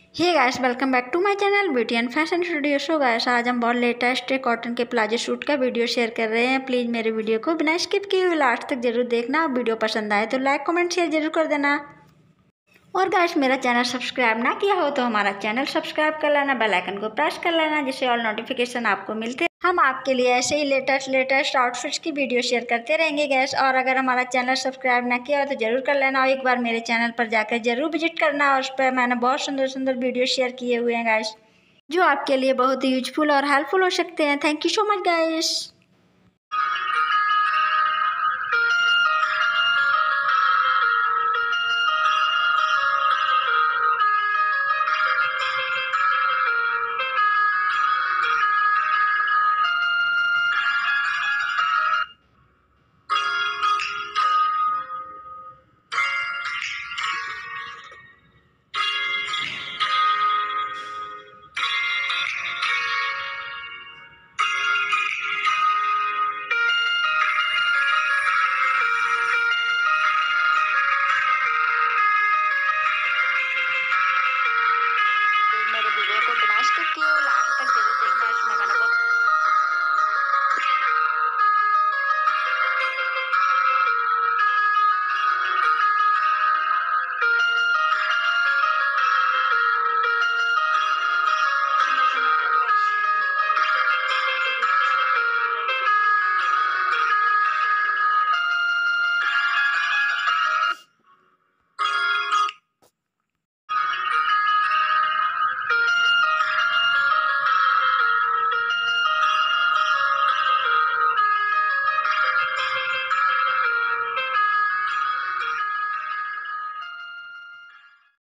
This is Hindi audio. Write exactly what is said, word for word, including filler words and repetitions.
Hey guys, welcome back to my channel beauty and fashion studio. So guys, आज हम बहुत लेटेस्ट कॉटन के प्लाजो सूट का वीडियो शेयर कर रहे हैं। प्लीज़ मेरे वीडियो को बिना स्किप किए हुए लास्ट तक जरूर देखना। वीडियो पसंद आए तो लाइक कमेंट शेयर जरूर कर देना। और गाइस, मेरा चैनल सब्सक्राइब ना किया हो तो हमारा चैनल सब्सक्राइब कर लेना, बेल आइकन को प्रेस कर लेना, जिससे ऑल नोटिफिकेशन आपको मिलते हैं। हम आपके लिए ऐसे ही लेटेस्ट लेटेस्ट आउटफिट्स की वीडियो शेयर करते रहेंगे गैस। और अगर हमारा चैनल सब्सक्राइब ना किया हो तो जरूर कर लेना, और एक बार मेरे चैनल पर जाकर जरूर विजिट करना। और उस पर मैंने बहुत सुंदर सुंदर वीडियो शेयर किए हुए हैं गाइस, जो आपके लिए बहुत ही यूजफुल और हेल्पफुल हो सकते हैं। Thank you so much guys. मेरे वीडियो को बिना स्किप किए लास्ट तक जरूर देखना। इसमें मैंने बहुत